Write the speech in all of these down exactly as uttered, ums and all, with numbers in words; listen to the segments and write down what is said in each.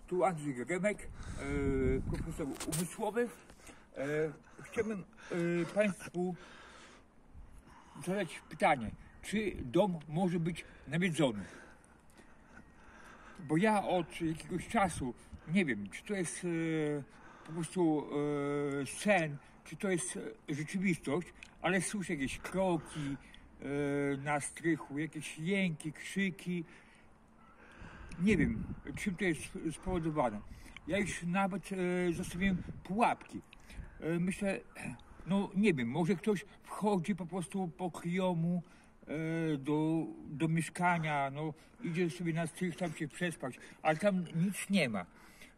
Tu Andrzej Geremek, e, profesor umysłowy. E, chciałbym e, Państwu zadać pytanie, czy dom może być nawiedzony? Bo ja od jakiegoś czasu nie wiem, czy to jest e, po prostu e, sen, czy to jest rzeczywistość, ale słyszę jakieś kroki e, na strychu, jakieś jęki, krzyki. Nie wiem, czym to jest spowodowane. Ja już nawet e, zostawiłem pułapki. E, myślę, no nie wiem, może ktoś wchodzi po prostu po kryjomu e, do, do mieszkania, no idzie sobie na strych tam się przespać, ale tam nic nie ma. E,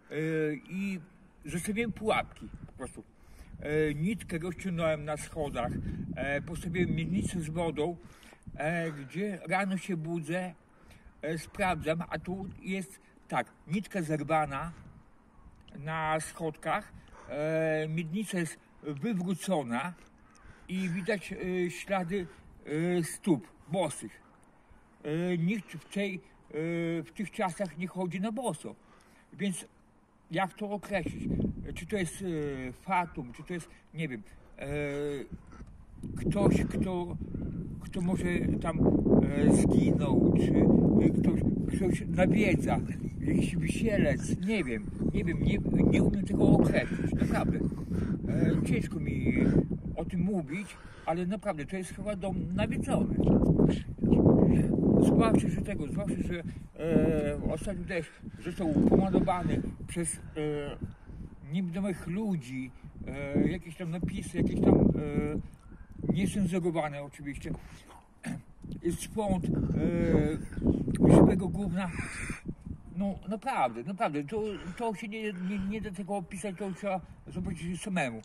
I zostawiłem pułapki po prostu. E, nitkę rozciągnąłem na schodach, e, postawiłem miednicę z wodą, e, gdzie rano się budzę, e, sprawdzam, a tu jest tak, nitka zerwana na schodkach, e, miednica jest wywrócona i widać e, ślady e, stóp bosych. E, nikt w, tej, e, w tych czasach nie chodzi na boso, więc jak to określić? Czy to jest e, fatum, czy to jest, nie wiem, e, ktoś, kto, kto może tam e, zginął, czy e, ktoś, ktoś nawiedza, jakiś wisielec, nie wiem, nie wiem, nie, nie umiem tego określić, naprawdę. E, ciężko mi o tym mówić, ale naprawdę to jest chyba dom nawiedzony. Zwłaszcza, że tego, zwłaszcza, że e, ostatnio też został pomalowany przez e, niewidomych ludzi, e, jakieś tam napisy, jakieś tam e, niecenzurowane oczywiście. Jest font e, żywego gówna. No naprawdę, naprawdę, to, to się nie, nie, nie da tego opisać, to trzeba zobaczyć samemu.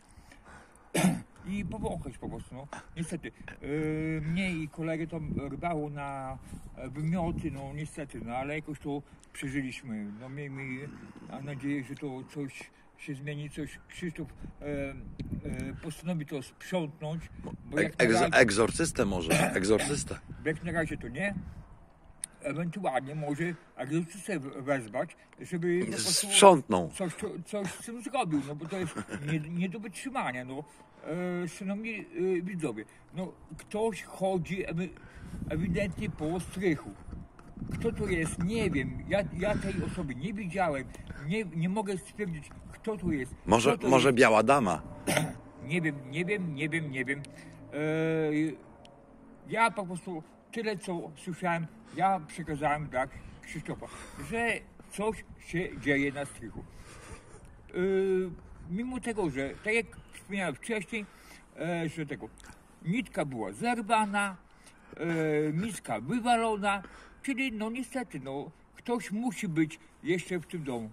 I powąchać po prostu, no. Niestety, yy, mnie i kolegę tam rwało na wymioty, no niestety, no ale jakoś to przeżyliśmy. No miejmy nadzieję, że to coś się zmieni, coś Krzysztof e, e, postanowi to sprzątnąć. Bo jak Egzo, razie, egzorcystę może, egzorcystę. jak na razie to nie. Ewentualnie może egzorcystę wezwać, żeby po prostu sprzątnął. Coś, coś z tym zrobił, no bo to jest nie, nie do wytrzymania, no. E, szanowni e, widzowie, no ktoś chodzi ewi, ewidentnie po strychu. Kto to jest? Nie wiem. Ja, ja tej osoby nie widziałem. Nie, nie mogę stwierdzić, kto to jest. Może, to może jest. biała dama. Nie wiem, nie wiem, nie wiem, nie wiem. E, ja po prostu tyle, co słyszałem, ja przekazałem dla Krzysztofa, że coś się dzieje na strychu. E, mimo tego, że tak jak wspomniałem wcześniej, e, że tego nitka była zerwana, e, miska wywalona, czyli no niestety, no ktoś musi być jeszcze w tym domu.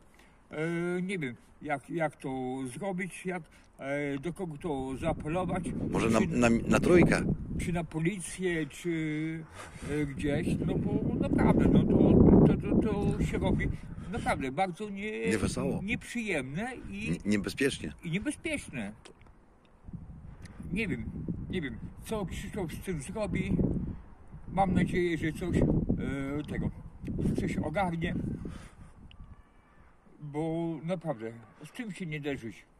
E, nie wiem, jak, jak to zrobić, jak, e, do kogo to zaapelować. Może na, czy, na, na trójkę. czy na policję, czy e, gdzieś, no bo naprawdę, no to, to, to, to się robi naprawdę bardzo nie, Niewesoło. nieprzyjemne i, Niebezpiecznie. i niebezpieczne. Nie wiem, nie wiem, co Krzysztof z tym zrobi. Mam nadzieję, że coś e, tego, coś ogarnie, bo naprawdę z tym się nie da żyć.